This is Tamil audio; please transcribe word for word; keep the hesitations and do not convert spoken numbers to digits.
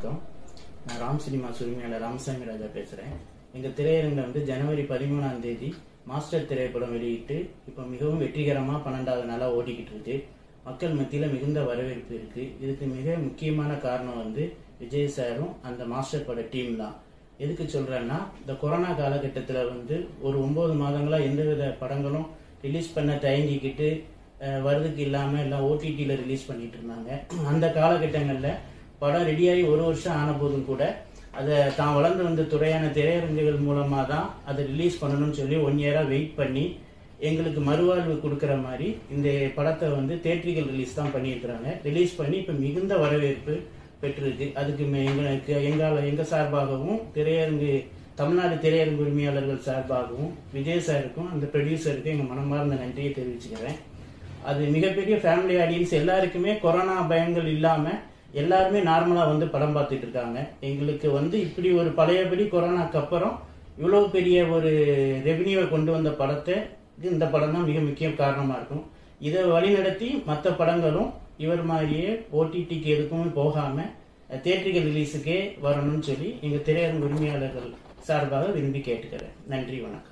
வணக்கம். நான் ராம் சினிமாஸ் உரிமையாளர் ராமசாமி ராஜா பேசுகிறேன். எங்கள் திரையரங்கில் வந்து ஜனவரி பதிமூணாம் தேதி மாஸ்டர் திரைப்படம் வெளியிட்டு இப்போ மிகவும் வெற்றிகரமாக பன்னெண்டாவது நாளாக ஓடிக்கிட்டு இருக்கு. மக்கள் மத்தியில் மிகுந்த வரவேற்பு இருக்குது. இதுக்கு மிக முக்கியமான காரணம் வந்து விஜய் சாரும் அந்த மாஸ்டர் பட டீம் தான். எதுக்கு சொல்கிறேன்னா, இந்த கொரோனா காலகட்டத்தில் வந்து ஒரு ஒம்பது மாதங்களாக எந்தவித படங்களும் ரிலீஸ் பண்ண தயங்கிக்கிட்டு வரதுக்கு இல்லாமல் எல்லாம் ஓடிடியில் ரிலீஸ் பண்ணிட்டு இருந்தாங்க. அந்த காலகட்டங்களில் படம் ரெடியாகி ஒரு வருஷம் ஆன போதும் கூட அதை தான் வளர்ந்து வந்த துறையான திரையரங்குகள் மூலமாக தான் அதை ரிலீஸ் பண்ணணும்னு சொல்லி ஒன் இயராக வெயிட் பண்ணி எங்களுக்கு மறுவாழ்வு கொடுக்குற மாதிரி இந்த படத்தை வந்து தியேட்ரிக்கல் ரிலீஸ் தான் பண்ணியிருக்கிறாங்க. ரிலீஸ் பண்ணி இப்போ மிகுந்த வரவேற்பு பெற்றிருக்கு. அதுக்கு எங்களுக்கு எங்கால எங்கள் சார்பாகவும் திரையரங்கு தமிழ்நாடு திரையரங்கு உரிமையாளர்கள் சார்பாகவும் விஜய் சாருக்கும் அந்த ப்ரொடியூசருக்கும் எங்கள் மனமார்ந்த நன்றியை தெரிவிச்சுக்கிறேன். அது மிகப்பெரிய ஃபேமிலி ஆடியன்ஸ், எல்லாருக்குமே கொரோனா பயங்கள் இல்லாமல் எல்லாருமே நார்மலாக வந்து படம் பார்த்துட்டு இருக்காங்க. எங்களுக்கு வந்து இப்படி ஒரு பழையபடி கொரோனாக்கு அப்புறம் இவ்வளோ பெரிய ஒரு ரெவென்யூவை கொண்டு வந்த படத்தை இந்த படம் தான் மிக முக்கிய காரணமாக இருக்கும். இதை வழிநடத்தி மற்ற படங்களும் இவர் மாதிரியே ஓடிடிக்கு எதுக்குமே போகாமல் தியேட்ரிக்கல் ரிலீஸுக்கே வரணும்னு சொல்லி எங்கள் திரையரங்கு உரிமையாளர்கள் சார்பாக விரும்பி கேட்டுக்கிறேன். நன்றி, வணக்கம்.